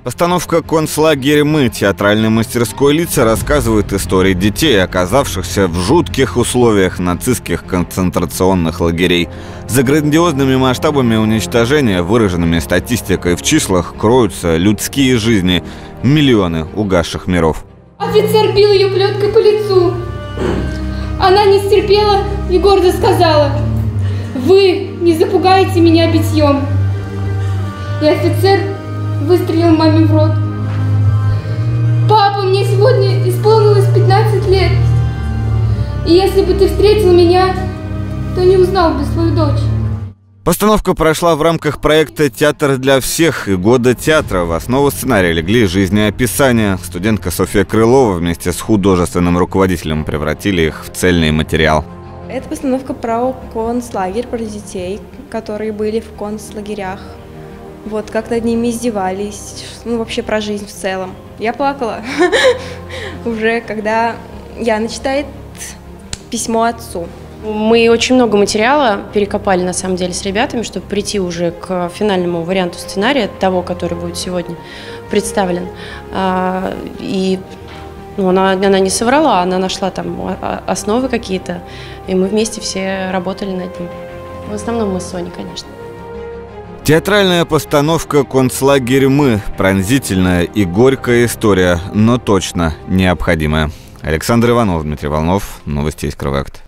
Постановка «Концлагерь Мы» театральной мастерской лица рассказывает истории детей, оказавшихся в жутких условиях нацистских концентрационных лагерей. За грандиозными масштабами уничтожения, выраженными статистикой в числах, кроются людские жизни, миллионы угасших миров. Офицер бил ее плеткой по лицу. Она не стерпела и гордо сказала: «Вы не запугаете меня битьем». И офицер выстрелил маме в рот. «Папа, мне сегодня исполнилось 15 лет. И если бы ты встретил меня, то не узнал бы свою дочь». Постановка прошла в рамках проекта «Театр для всех» и «Года театра». В основу сценария легли жизнеописания. Студентка Софья Крылова вместе с художественным руководителем превратили их в цельный материал. Это постановка про концлагерь, про детей, которые были в концлагерях. Вот, как над ними издевались, ну, вообще про жизнь в целом. Я плакала уже, когда Яна читает письмо отцу. Мы очень много материала перекопали, на самом деле, с ребятами, чтобы прийти уже к финальному варианту сценария, того, который будет сегодня представлен. И она не соврала, она нашла там основы какие-то, и мы вместе все работали над ним. В основном мы с Соней, конечно. Театральная постановка «Концлагерь Мы» – пронзительная и горькая история, но точно необходимая. Александр Иванов, Дмитрий Волнов. Новости из Крывакт.